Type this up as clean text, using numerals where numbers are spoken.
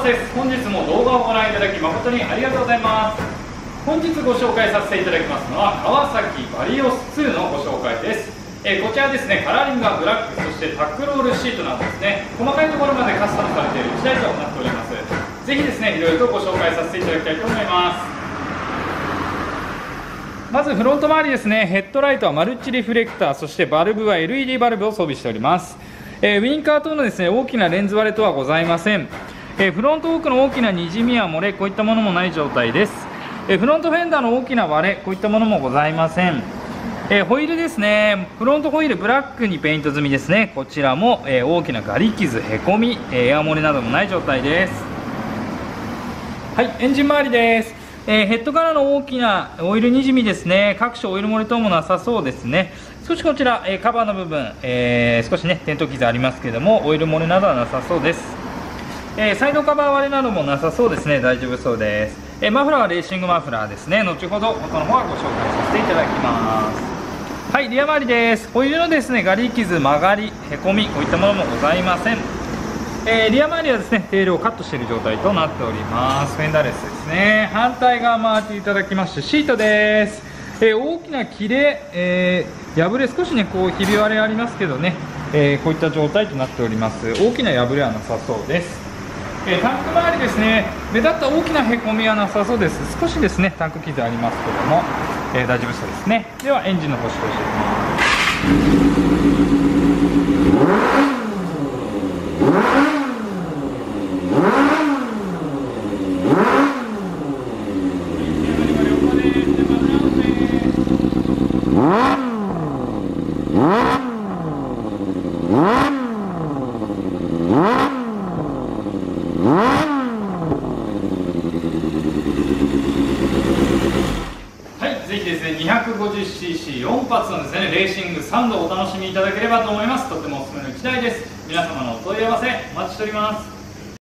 せです。本日も動画をご覧いただき誠にありがとうございます。本日ご紹介させていただきますのは川崎バリオス2のご紹介です。こちらですね、カラーリングはブラック、そしてタックロールシートなどですね、細かいところまでカスタムされている1台となっております。ぜひですね、いろいろとご紹介させていただきたいと思います。まずフロント周りですね、ヘッドライトはマルチリフレクター、そしてバルブは LED バルブを装備しております。ウインカー等のですね、大きなレンズ割れとはございません。フロント奥の大きなにじみや漏れ、こういったものもない状態です。フロントフェンダーの大きな割れ、こういったものもございません。ホイールですね、フロントホイールブラックにペイント済みですね。こちらも、大きなガリ傷、へこみ、エア漏れなどもない状態です。はい、エンジン周りです。ヘッドからの大きなオイルにじみですね、各種オイル漏れ等もなさそうですね。少しこちら、カバーの部分、少しね転倒傷ありますけれども、オイル漏れなどはなさそうです。サイドカバー割れなどもなさそうですね、大丈夫そうです。マフラーはレーシングマフラーですね。後ほど音の方はご紹介させていただきます。はい、リア周りです。ホイールのですね、ガリ傷、曲がり、へこみ、こういったものもございません。リア周りはですね、テールをカットしている状態となっております。フェンダーレスですね。反対側回っていただきまして、シートです。大きな切れ、破れ、少しねこうひび割れありますけどね、こういった状態となっております。大きな破れはなさそうです。タンク周りですね、目立った大きなへこみはなさそうです。少しですねタンク傷ありますけども、大丈夫そうですね。ではエンジンの方を試していきます。ぜひですね、250cc4 発のですね、レーシングサウンドをお楽しみいただければと思います。とてもおすすめの1台です。皆様のお問い合わせお待ちしております。